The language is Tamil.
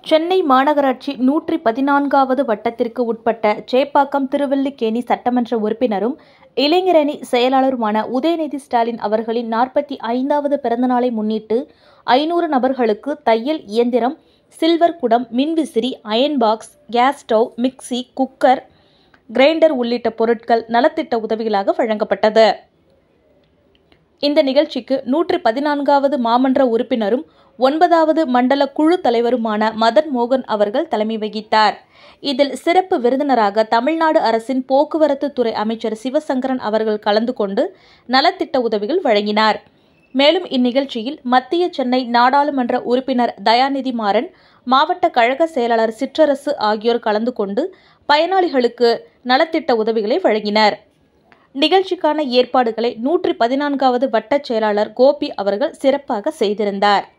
சென்னை மாநகராட்சி 114வது வட்டத்திற்கு உட்பட்ட சேப்பாக்கம் திருவல்லிக்கேணி சட்டமன்ற உறுப்பினரும் இளைஞரணி செயலாளருமான உதயநிதி ஸ்டாலின் அவர்களின் 45வது பிறந்தநாளை முன்னிட்டு 500 நபர்களுக்கு தையல் இயந்திரம், சில்வர் குடம், மின்விசிறி, iron box, gas stove, mixie, cooker, grinder உள்ளிட்ட பொருட்கள் நலத்திட்ட உதவிகளாக வழங்கப்பட்டது. இந்த நிகழ்ச்சிக்கு 114வது மாமன்ற உறுப்பினரும் 9வது மண்டல குழு தலைவருமான மதன் மோகன் அவர்கள் தலைமை வகித்தார். இதில் சிறப்பு விருந்தினராக தமிழ்நாடு அரசின் போக்குவரத்து துறை அமைச்சர் சிவசங்கரன் அவர்கள் கலந்து கொண்டு நலத்திட்ட உதவிகள் வழங்கினார். மேலும் இந்நிகழ்ச்சியில் மத்திய சென்னை நாடாளுமன்ற உறுப்பினர் தயாநிதி மாறன், மாவட்ட கழக செயலாளர் சிற்றரசு ஆகியோர் கலந்து கொண்டு பயனாளிகளுக்கு நலத்திட்ட உதவிகளை வழங்கினர். நிகழ்ச்சிக்கான ஏற்பாடுகளை 114வது வட்டச் செயலாளர் கோபி அவர்கள் சிறப்பாக செய்திருந்தார்.